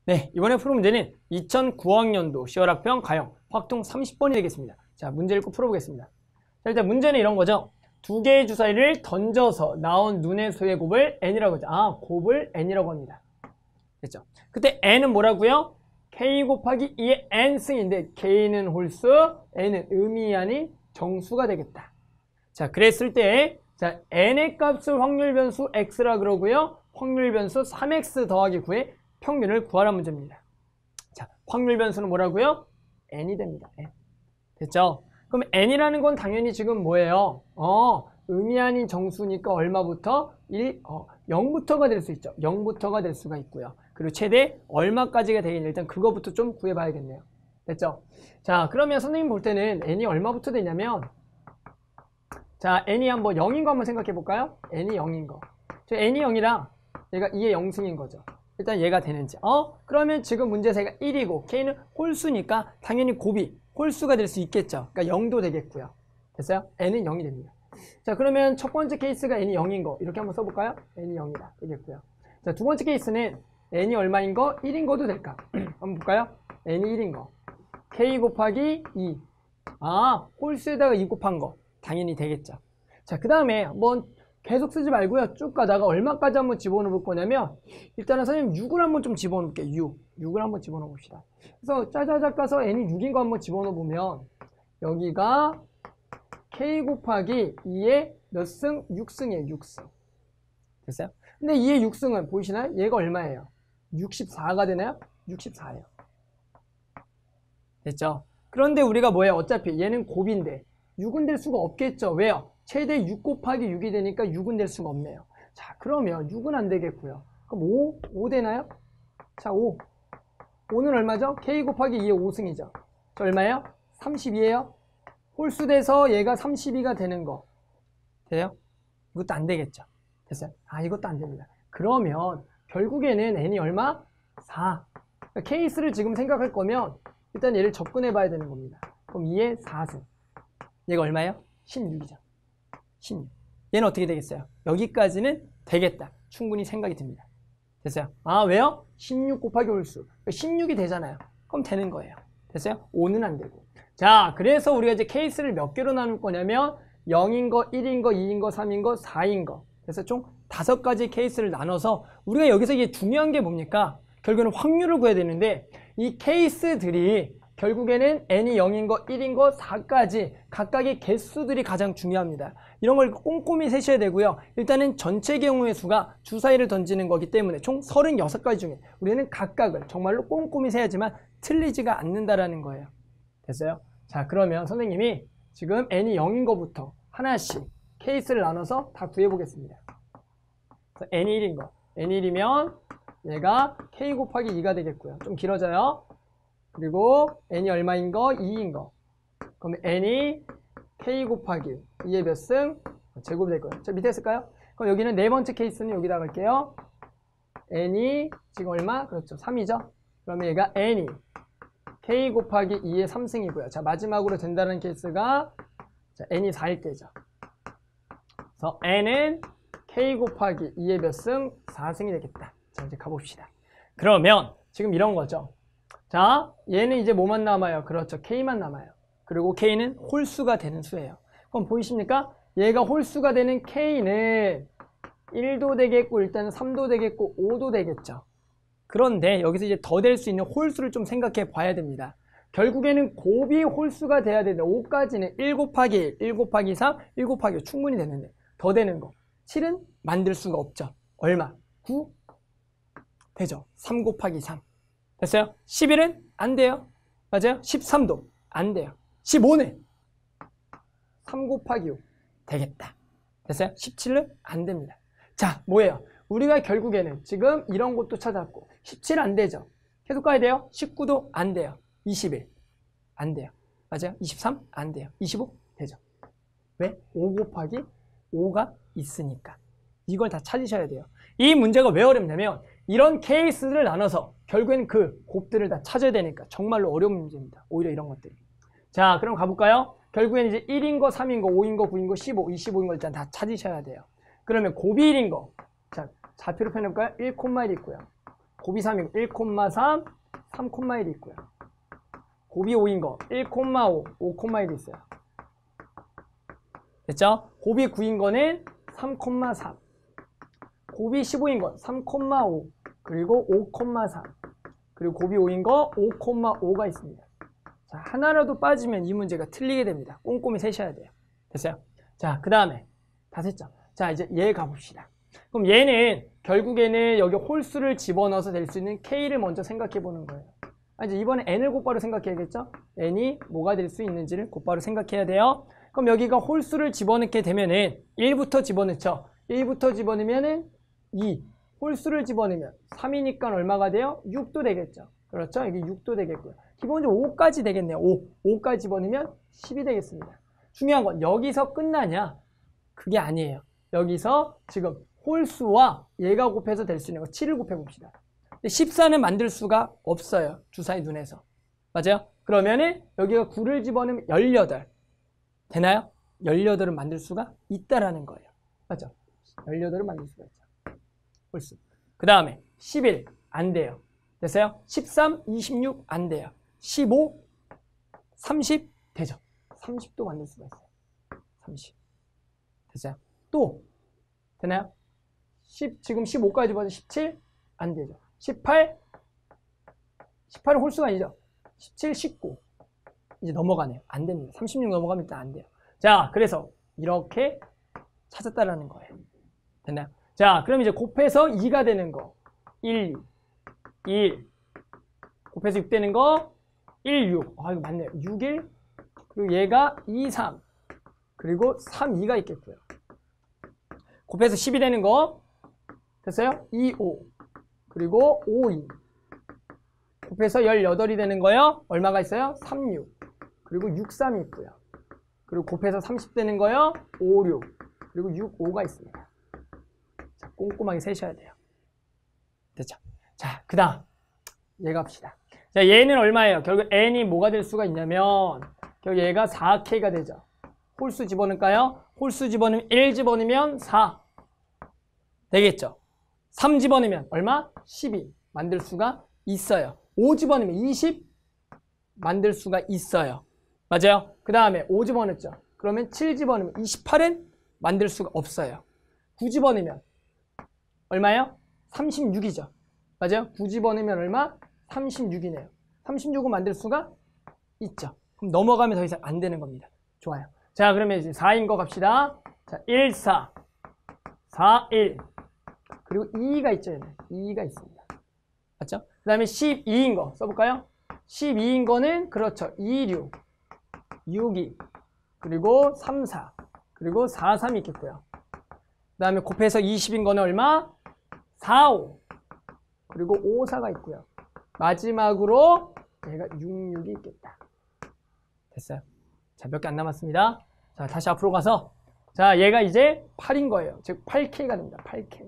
네, 이번에 풀 문제는 2009학년도 시월학평 가형 확통 30번이 되겠습니다. 자, 문제 읽고 풀어보겠습니다. 자, 일단 문제는 이런 거죠. 두 개의 주사위를 던져서 나온 눈의 수의 곱을 n이라고 하죠. 아, 곱을 n이라고 합니다. 됐죠? 그때 n은 뭐라고요? k 곱하기 2의 n승인데 k는 홀수, n은 의미 아닌 정수가 되겠다. 자, 그랬을 때 자, n의 값을 확률 변수 x라 그러고요. 확률 변수 3x 더하기 9의 평균을 구하라는 문제입니다. 자, 확률 변수는 뭐라고요? n이 됩니다. n. 됐죠? 그럼 n이라는 건 당연히 지금 뭐예요? 의미 아닌 정수니까 얼마부터? 0부터가 될 수 있죠. 0부터가 될 수가 있고요. 그리고 최대 얼마까지가 되겠냐. 일단 그거부터 좀 구해봐야겠네요. 됐죠? 자, 그러면 선생님 볼 때는 n이 얼마부터 되냐면 자, n이 한번 0인 거 한번 생각해 볼까요? n이 0인 거. 저 n이 0이랑 얘가 2의 0승인 거죠. 일단 얘가 되는지. 그러면 지금 문제세가 1이고 k는 홀수니까 당연히 곱이 홀수가 될 수 있겠죠. 그러니까 0도 되겠고요. 됐어요? n은 0이 됩니다. 자, 그러면 첫 번째 케이스가 n이 0인 거 이렇게 한번 써볼까요? n이 0이다 되겠고요. 자, 두 번째 케이스는 n이 얼마인 거? 1인 거도 될까? 한번 볼까요? n이 1인 거 k 곱하기 2. 홀수에다가 2 곱한 거 당연히 되겠죠. 자, 그 다음에 한번 계속 쓰지 말고요. 쭉 가다가 얼마까지 한번 집어넣을 거냐면 일단은 선생님 6을 한번 좀 집어넣어 볼게요. 6을 한번 집어넣어 봅시다. 그래서 짜자작 가서 n이 6인 거 한번 집어넣어 보면 여기가 k 곱하기 2의 몇 승? 6승이에요. 6승. 됐어요? 근데 2의 6승은 보이시나요? 얘가 얼마예요? 64가 되나요? 64예요. 됐죠? 그런데 우리가 뭐예요? 어차피 얘는 곱인데 6은 될 수가 없겠죠. 왜요? 최대 6 곱하기 6이 되니까 6은 될 수가 없네요. 자, 그러면 6은 안 되겠고요. 그럼 5 되나요? 자, 5는 얼마죠? k 곱하기 2의 5승이죠. 저 얼마예요? 32예요. 홀수 돼서 얘가 32가 되는 거 돼요? 이것도 안 되겠죠. 됐어요? 이것도 안 됩니다. 그러면 결국에는 n이 얼마? 4. 그러니까 케이스를 지금 생각할 거면 일단 얘를 접근해 봐야 되는 겁니다. 그럼 2의 4승. 얘가 얼마예요? 16이죠. 16. 얘는 어떻게 되겠어요? 여기까지는 되겠다. 충분히 생각이 듭니다. 됐어요? 왜요? 16 곱하기 홀수. 16이 되잖아요. 그럼 되는 거예요. 됐어요? 5는 안 되고. 자, 그래서 우리가 이제 케이스를 몇 개로 나눌 거냐면 0인 거, 1인 거, 2인 거, 3인 거, 4인 거. 그래서 총 5가지 케이스를 나눠서 우리가 여기서 이게 중요한 게 뭡니까? 결국에는 확률을 구해야 되는데 이 케이스들이 결국에는 n이 0인 거, 1인 거, 4까지 각각의 개수들이 가장 중요합니다. 이런 걸 꼼꼼히 세셔야 되고요. 일단은 전체 경우의 수가 주사위를 던지는 거기 때문에 총 36가지 중에 우리는 각각을 정말로 꼼꼼히 세야지만 틀리지가 않는다라는 거예요. 됐어요? 자, 그러면 선생님이 지금 n이 0인 거부터 하나씩 케이스를 나눠서 다 구해보겠습니다. 그래서 n이 1인 거. n이 1이면 얘가 k 곱하기 2가 되겠고요. 좀 길어져요. 그리고 n이 얼마인 거? 2인 거. 그럼 n이 k 곱하기 2의 몇 승? 제곱이 될 거예요. 저 밑에 쓸까요? 그럼 여기는 네 번째 케이스는 여기다 갈게요. n이 지금 얼마? 그렇죠. 3이죠. 그러면 얘가 n이 k 곱하기 2의 3승이고요. 자, 마지막으로 된다는 케이스가 자, n이 4일 때죠. 그래서 n은 k 곱하기 2의 몇 승? 4승이 되겠다. 자, 이제 가봅시다. 그러면 지금 이런 거죠. 자, 얘는 이제 뭐만 남아요? 그렇죠. k만 남아요. 그리고 k는 홀수가 되는 수예요. 그럼 보이십니까? 얘가 홀수가 되는 k는 1도 되겠고 일단은 3도 되겠고 5도 되겠죠. 그런데 여기서 이제 더 될 수 있는 홀수를 좀 생각해 봐야 됩니다. 결국에는 곱이 홀수가 돼야 되는데 5까지는 1 곱하기 1, 1 곱하기 3, 1 곱하기 5 충분히 되는데 더 되는 거 7은 만들 수가 없죠. 얼마? 9 되죠. 3 곱하기 3 됐어요? 11은 안 돼요. 맞아요? 13도 안 돼요. 15는 3 곱하기 5 되겠다. 됐어요? 17은 안 됩니다. 자, 뭐예요? 우리가 결국에는 지금 이런 것도 찾았고 17 안 되죠. 계속 가야 돼요. 19도 안 돼요. 21 안 돼요. 맞아요? 23 안 돼요. 25 되죠. 왜? 5 곱하기 5가 있으니까. 이걸 다 찾으셔야 돼요. 이 문제가 왜 어렵냐면 이런 케이스들을 나눠서 결국에는 그 곱들을 다 찾아야 되니까 정말로 어려운 문제입니다. 오히려 이런 것들이. 자, 그럼 가볼까요? 결국에는 이제 1인 거, 3인 거, 5인 거, 9인 거, 15, 25인 거 일단 다 찾으셔야 돼요. 그러면 곱이 1인 거. 자, 좌표로 펴놓을까요? 1,1 있고요. 곱이 3이고 1,3, 3,1이 있고요. 곱이 5인 거 1,5, 5,1이 있어요. 됐죠? 곱이 9인 거는 3,3, 곱이 15인 거 3,5, 그리고 5,3, 그리고 곱이 5인 거 5,5가 있습니다. 자, 하나라도 빠지면 이 문제가 틀리게 됩니다. 꼼꼼히 세셔야 돼요. 됐어요? 자, 그 다음에 다 셌죠? 자, 이제 얘 가봅시다. 그럼 얘는 결국에는 여기 홀수를 집어넣어서 될 수 있는 K를 먼저 생각해 보는 거예요. 이제 이번에 N을 곧바로 생각해야겠죠? N이 뭐가 될 수 있는지를 곧바로 생각해야 돼요. 그럼 여기가 홀수를 집어넣게 되면은 1부터 집어넣죠. 1부터 집어넣으면은 2. 홀수를 집어넣으면 3이니까 얼마가 돼요? 6도 되겠죠. 그렇죠? 이게 6도 되겠고요. 기본적으로 5까지 되겠네요. 5까지 집어넣으면 10이 되겠습니다. 중요한 건 여기서 끝나냐? 그게 아니에요. 여기서 지금 홀수와 얘가 곱해서 될 수 있는 거 7을 곱해봅시다. 14는 만들 수가 없어요. 주사위 눈에서. 맞아요? 그러면은 여기가 9를 집어넣으면 18. 되나요? 18을 만들 수가 있다라는 거예요. 맞죠? 18을 만들 수가 있죠. 홀수. 그 다음에 11. 안 돼요. 됐어요? 13, 26. 안 돼요. 15, 30. 되죠? 30도 만들 수가 있어요. 30. 됐어요? 또 되나요? 10, 지금 15까지 봐도 17? 안 되죠. 18? 18은 홀수가 아니죠. 17, 19. 이제 넘어가네요. 안 됩니다. 36 넘어가면 일단 안 돼요. 자, 그래서 이렇게 찾았다라는 거예요. 됐나요? 자, 그럼 이제 곱해서 2가 되는 거 1, 1. 곱해서 6 되는 거 1, 6. 아, 이거 맞네요. 6, 1. 그리고 얘가 2, 3. 그리고 3, 2가 있겠고요. 곱해서 10이 되는 거 됐어요? 2, 5. 그리고 5, 2. 곱해서 18이 되는 거요. 얼마가 있어요? 3, 6. 그리고 6, 3이 있고요. 그리고 곱해서 30 되는 거요. 5, 6. 그리고 6, 5가 있습니다. 자, 꼼꼼하게 세셔야 돼요. 됐죠? 자, 그 다음 얘 갑시다. 자, 얘는 얼마예요? 결국 n이 뭐가 될 수가 있냐면 결국 얘가 4K가 되죠. 홀수 집어넣을까요? 홀수 집어넣으면 1 집어넣으면 4 되겠죠. 3 집어넣으면 얼마? 12 만들 수가 있어요. 5 집어넣으면 20 만들 수가 있어요. 맞아요? 그 다음에 5 집어넣었죠. 그러면 7 집어넣으면 28은 만들 수가 없어요. 9 집어넣으면 얼마예요? 36이죠. 맞아요? 9 집어넣으면 얼마? 36이네요. 36은 만들 수가 있죠. 그럼 넘어가면 더 이상 안 되는 겁니다. 좋아요. 자, 그러면 이제 4인 거 갑시다. 자, 1, 4, 4, 1. 그리고 2가 있죠. 얘는. 2가 있습니다. 맞죠? 그 다음에 12인 거 써볼까요? 12인 거는 그렇죠. 2, 6, 6, 2. 그리고 3, 4. 그리고 4, 3이 있겠고요. 그 다음에 곱해서 20인 거는 얼마? 4, 5. 그리고 5, 4가 있고요. 마지막으로 얘가 6, 6이 있겠다. 됐어요. 자, 몇 개 안 남았습니다. 자, 다시 앞으로 가서 자, 얘가 이제 8인 거예요. 즉 8K가 됩니다. 8K.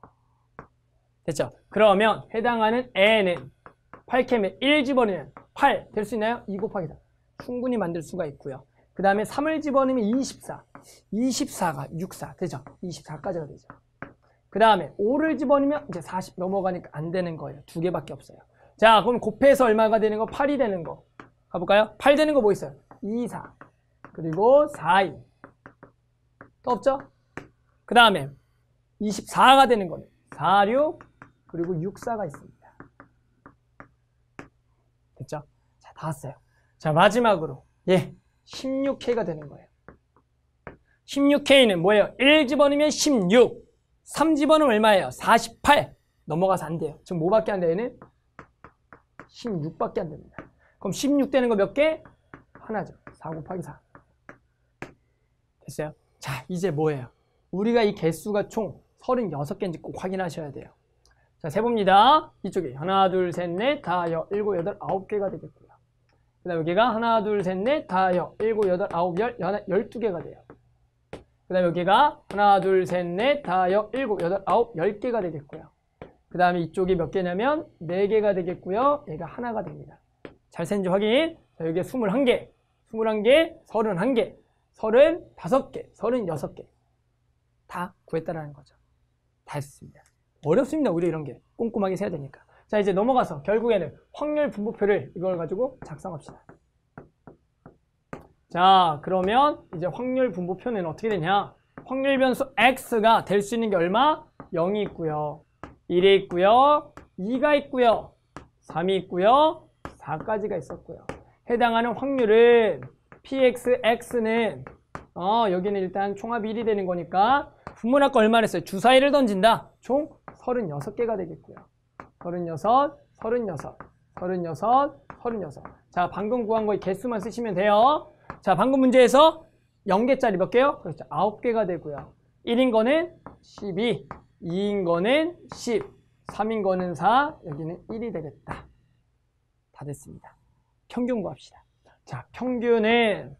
됐죠? 그러면 해당하는 n은 8K면 1 집어넣으면 8 될 수 있나요? 2 곱하기 4. 충분히 만들 수가 있고요. 그 다음에 3을 집어넣으면 24. 24가 64 되죠? 24까지가 되죠. 그 다음에 5를 집어넣으면 이제 40 넘어가니까 안 되는 거예요. 2개밖에 없어요. 자, 그럼 곱해서 얼마가 되는 거? 8이 되는 거. 가볼까요? 8 되는 거 뭐 있어요? 2, 4. 그리고 4, 2. 또 없죠? 그 다음에 24가 되는 거는 4, 6. 그리고 6, 4가 있습니다. 됐죠? 자, 다 왔어요. 자, 마지막으로 예, 16K가 되는 거예요. 16K는 뭐예요? 1 집어넣으면 16. 3 집어넣으면 얼마예요? 48. 넘어가서 안 돼요. 지금 뭐밖에 안 돼요? 얘는 16밖에 안 됩니다. 그럼 16 되는 거 몇 개? 하나죠. 4 곱하기 4. 됐어요? 자, 이제 뭐예요? 우리가 이 개수가 총 36개인지 꼭 확인하셔야 돼요. 자, 세봅니다. 이쪽에 하나, 둘, 셋, 넷, 다, 여, 일곱, 여덟, 9개가 되겠고요. 그 다음에 여기가 하나, 둘, 셋, 넷, 다, 여, 일곱, 여덟, 아홉, 열, 12개가 돼요. 그 다음에 여기가 하나, 둘, 셋, 넷, 다, 여, 일곱, 여덟, 아홉, 10개가 되겠고요. 그 다음에 이쪽이 몇 개냐면 4개가 되겠고요. 얘가 하나가 됩니다. 잘 센지 확인. 자, 여기에 21개, 21개, 31개, 35개, 36개. 다 구했다라는 거죠. 다 했습니다. 어렵습니다. 오히려 이런 게 꼼꼼하게 세야 되니까. 자, 이제 넘어가서 결국에는 확률 분포표를 이걸 가지고 작성합시다. 자, 그러면 이제 확률 분포표는 어떻게 되냐? 확률 변수 x가 될 수 있는 게 얼마? 0이 있고요. 1이 있고요. 2가 있고요. 3이 있고요. 4까지가 있었고요. 해당하는 확률은 px는 여기는 일단 총합이 1이 되는 거니까 분모는 아까 얼마나 했어요? 주사위를 던진다. 총 36개가 되겠고요. 36, 36, 36, 36. 자, 방금 구한 거의 개수만 쓰시면 돼요. 자, 방금 문제에서 0개짜리 몇 개요? 그렇죠. 9개가 되고요. 1인 거는 12, 2인 거는 10, 3인 거는 4, 여기는 1이 되겠다. 다 됐습니다. 평균 구합시다. 자, 평균은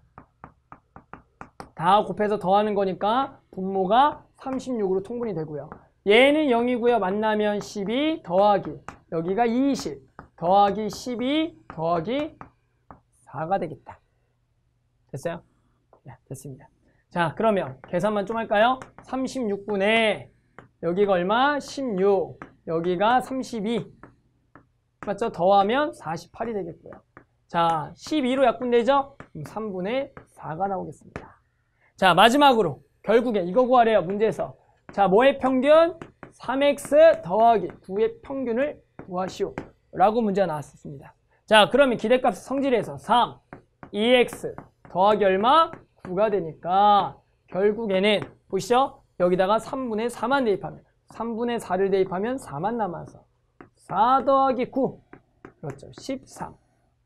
다 곱해서 더하는 거니까 분모가 36으로 통분이 되고요. 얘는 0이고요. 만나면 12 더하기 여기가 20 더하기 12 더하기 4가 되겠다. 됐어요? 네, 됐습니다. 자, 그러면 계산만 좀 할까요? 36분의 여기가 얼마? 16 여기가 32 맞죠? 더하면 48이 되겠고요. 자, 12로 약분되죠? 그럼 3분의 4가 나오겠습니다. 자, 마지막으로 결국에 이거 구하래요. 문제에서. 자, 뭐의 평균? 3x 더하기 9의 평균을 구하시오. 라고 문제가 나왔습니다. 자, 그러면 기대값 성질에서 3, 2x 더하기 얼마? 9가 되니까 결국에는 보시죠? 여기다가 3분의 4만 대입하면 3분의 4를 대입하면 4만 남아서 4 더하기 9 그렇죠. 13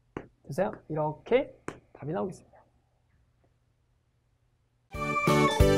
됐어요? 이렇게 답이 나오겠습니다.